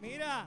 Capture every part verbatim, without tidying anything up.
Mira,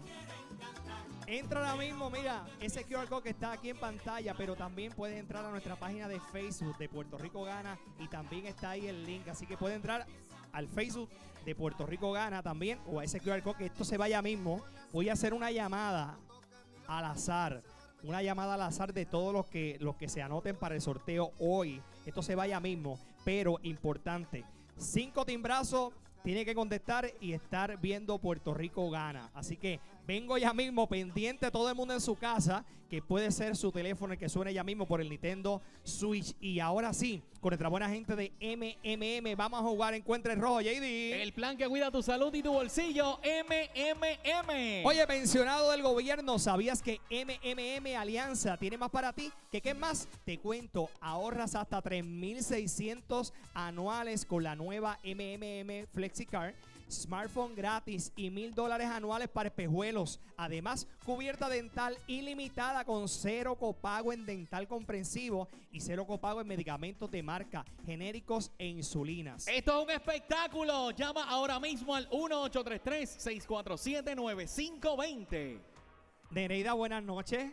entra ahora mismo, mira, ese Q R code que está aquí en pantalla, pero también puedes entrar a nuestra página de Facebook de Puerto Rico Gana y también está ahí el link, así que puedes entrar al Facebook de Puerto Rico Gana también o a ese Q R code, que esto se vaya mismo. Voy a hacer una llamada al azar, una llamada al azar de todos los que, los que se anoten para el sorteo hoy. Esto se vaya mismo, pero importante, cinco timbrazos. Tiene que contestar y estar viendo Puerto Rico Gana. Así que vengo ya mismo, pendiente todo el mundo en su casa, que puede ser su teléfono el que suene ya mismo por el Nintendo Switch. Y ahora sí, con nuestra buena gente de M M M, vamos a jugar Encuentre el Rojo, J D. El plan que cuida tu salud y tu bolsillo, M M M. Oye, pensionado del gobierno, ¿sabías que M M M Alianza tiene más para ti? ¿Qué qué más? Te cuento, ahorras hasta tres mil seiscientos anuales con la nueva M M M FlexiCard, smartphone gratis y mil dólares anuales para espejuelos. Además, cubierta dental ilimitada con cero copago en dental comprensivo y cero copago en medicamentos de marca, genéricos e insulinas. Esto es un espectáculo. Llama ahora mismo al uno ocho tres tres, seis cuatro siete, nueve cinco dos cero. Nereida, buenas noches.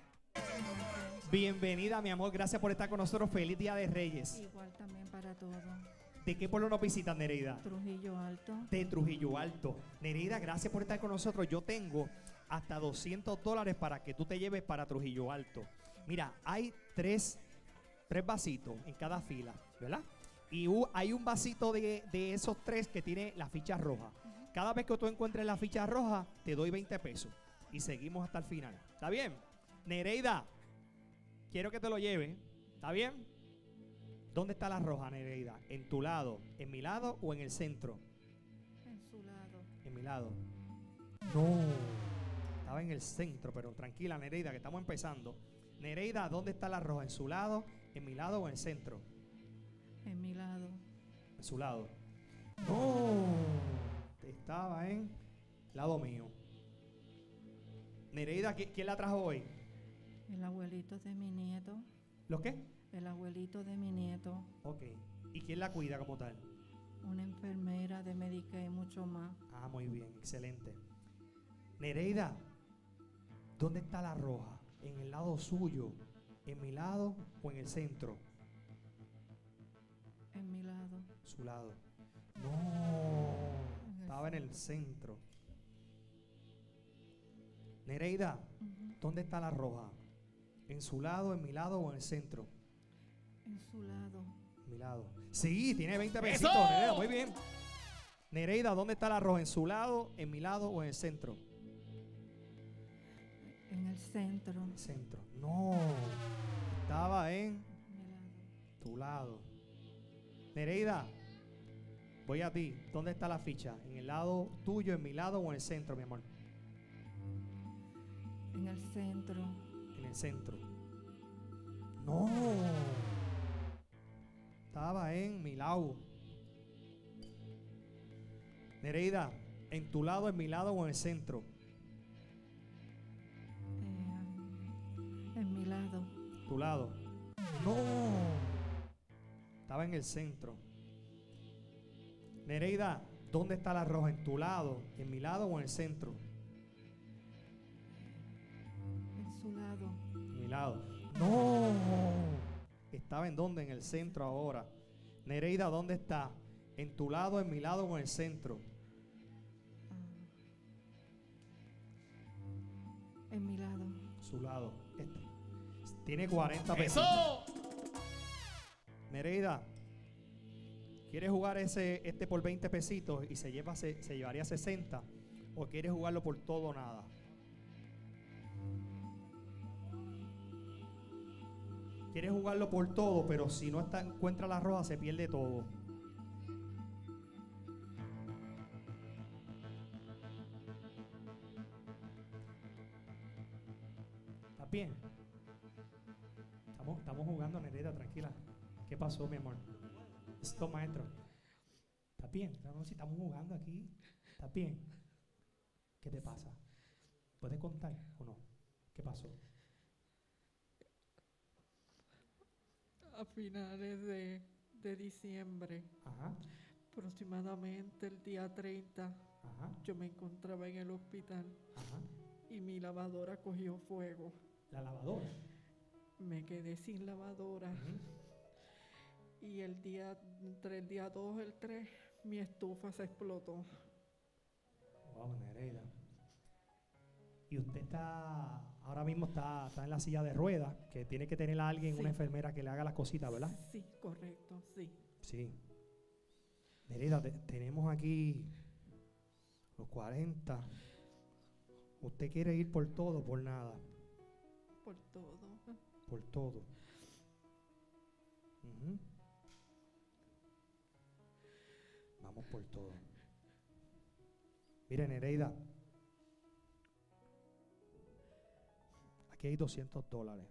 Bienvenida, mi amor. Gracias por estar con nosotros. Feliz Día de Reyes. Igual también para todos. ¿De qué pueblo nos visitas, Nereida? Trujillo Alto. De Trujillo Alto. Nereida, gracias por estar con nosotros. Yo tengo hasta doscientos dólares para que tú te lleves para Trujillo Alto. Mira, hay tres, tres vasitos en cada fila, ¿verdad? Y uh, hay un vasito de, de esos tres que tiene la ficha roja. Uh-huh. Cada vez que tú encuentres la ficha roja, te doy veinte pesos. Y seguimos hasta el final. ¿Está bien? Nereida, quiero que te lo lleves. ¿Está bien? ¿Dónde está la roja, Nereida? ¿En tu lado, en mi lado o en el centro? En su lado. En mi lado. No, estaba en el centro, pero tranquila, Nereida, que estamos empezando. Nereida, ¿dónde está la roja? ¿En su lado, en mi lado o en el centro? En mi lado. En su lado. No, estaba en lado mío. Nereida, ¿quién la trajo hoy? El abuelito de mi nieto. ¿Lo qué? El abuelito de mi nieto. Ok. ¿Y quién la cuida como tal? Una enfermera de Medicaid y mucho más. Ah, muy bien, excelente. Nereida, ¿dónde está la roja? ¿En el lado suyo? ¿En mi lado o en el centro? En mi lado. Su lado. No, estaba en el centro. Nereida, uh-huh. ¿Dónde está la roja? ¿En su lado, en mi lado o en el centro? En su lado. Mi lado. Sí, tiene veinte pesitos, Nereida, muy bien. Nereida, ¿dónde está la roja? ¿En su lado, en mi lado o en el centro? En el centro. En el centro. No, estaba en mi lado. Tu lado. Nereida, voy a ti. ¿Dónde está la ficha? ¿En el lado tuyo, en mi lado o en el centro, mi amor? En el centro. En el centro. No. Estaba en mi lado. Nereida, ¿en tu lado, en mi lado o en el centro? Eh, en mi lado. Tu lado. No. Estaba en el centro. Nereida, ¿dónde está la roja? ¿En tu lado, en mi lado o en el centro? En su lado. En mi lado. No. ¿Estaba en dónde? En el centro ahora. Nereida, ¿dónde está? ¿En tu lado, en mi lado o en el centro? Uh, en mi lado. Su lado. Este. Tiene cuarenta pesos. Nereida, ¿quieres jugar ese, este por veinte pesitos y se, lleva, se, se llevaría sesenta? ¿O quieres jugarlo por todo o nada? Quieres jugarlo por todo, pero si no está, encuentra la roja, se pierde todo. ¿Estás bien? Estamos, estamos jugando, Nereida, tranquila. ¿Qué pasó, mi amor? Esto, maestro. ¿Estás bien? No, si estamos jugando aquí. ¿Estás bien? ¿Qué te pasa? ¿Puedes contar o no? ¿Qué pasó? A finales de, de diciembre, Ajá. aproximadamente el día treinta, Ajá, yo me encontraba en el hospital ajá. y mi lavadora cogió fuego. La lavadora. Me quedé sin lavadora. Ujú. Y el día, entre el día dos y el tres, mi estufa se explotó. Wow, Nereida. Y usted está, ahora mismo está, está en la silla de ruedas, que tiene que tener a alguien, Sí. una enfermera que le haga las cositas, ¿verdad? Sí, correcto, sí. Sí. Nereida, te- tenemos aquí los cuarenta. Usted quiere ir por todo o por nada. Por todo. Por todo. Ujú. Vamos por todo. Miren, Nereida. Aquí hay doscientos dólares.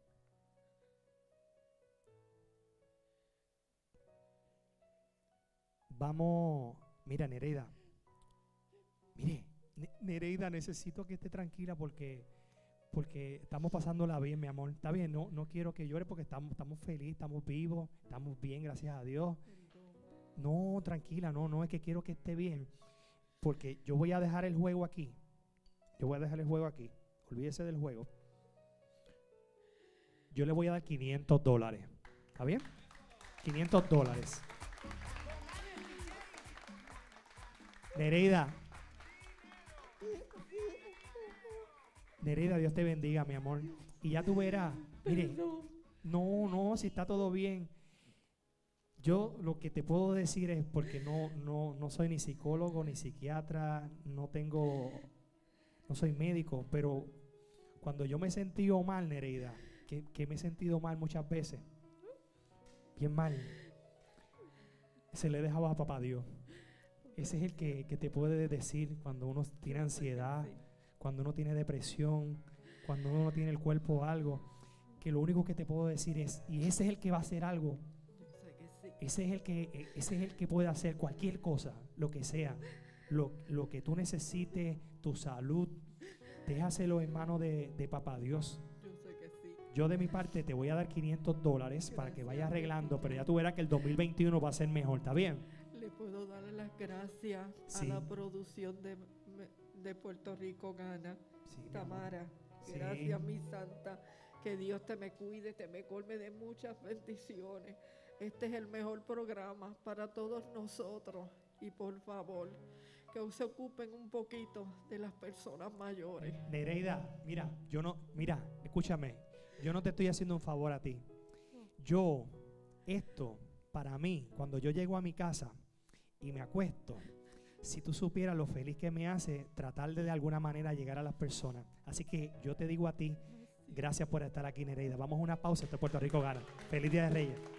Vamos. Mira, Nereida. Mire, Ne- Nereida, necesito que esté tranquila porque, porque estamos pasándola bien, mi amor. Está bien, no, no quiero que llore porque estamos, estamos felices, estamos vivos, estamos bien, gracias a Dios. No, tranquila, no, no, es que quiero que esté bien. Porque yo voy a dejar el juego aquí. Yo voy a dejar el juego aquí. Olvídese del juego. Yo le voy a dar quinientos dólares. ¿Está bien? quinientos dólares. Nereida. Nereida, Dios te bendiga, mi amor. Y ya tú verás. Mire, Perdón. no, no, si está todo bien. Yo lo que te puedo decir es, porque no, no, no soy ni psicólogo ni psiquiatra, no tengo, no soy médico, pero cuando yo me he sentido mal, Nereida, que, que me he sentido mal muchas veces, bien mal, se le dejaba a papá Dios. Ese es el que, que te puede decir cuando uno tiene ansiedad, Sí. cuando uno tiene depresión, cuando uno no tiene el cuerpo algo, que lo único que te puedo decir es, y ese es el que va a hacer algo. Yo sé que sí. Ese es el que, ese es el que puede hacer cualquier cosa, lo que sea, lo, lo que tú necesites, tu salud, déjaselo en manos de, de papá Dios. Yo sé que sí. Yo de mi parte te voy a dar quinientos dólares para que vayas arreglando, pero ya tú verás que el dos mil veintiuno va a ser mejor, ¿está bien? Le puedo dar las gracias Sí. a la producción de, de Puerto Rico Gana. Sí, mi amor. Tamara, Sí. gracias mi santa, que Dios te me cuide, te me colme de muchas bendiciones. Este es el mejor programa para todos nosotros y por favor, que se ocupen un poquito de las personas mayores. Nereida, mira, yo no, mira, escúchame, yo no te estoy haciendo un favor a ti. Yo, esto, para mí, cuando yo llego a mi casa y me acuesto, si tú supieras lo feliz que me hace tratar de de alguna manera llegar a las personas. Así que yo te digo a ti, gracias por estar aquí, Nereida. Vamos a una pausa, este Puerto Rico Gana. Feliz Día de Reyes.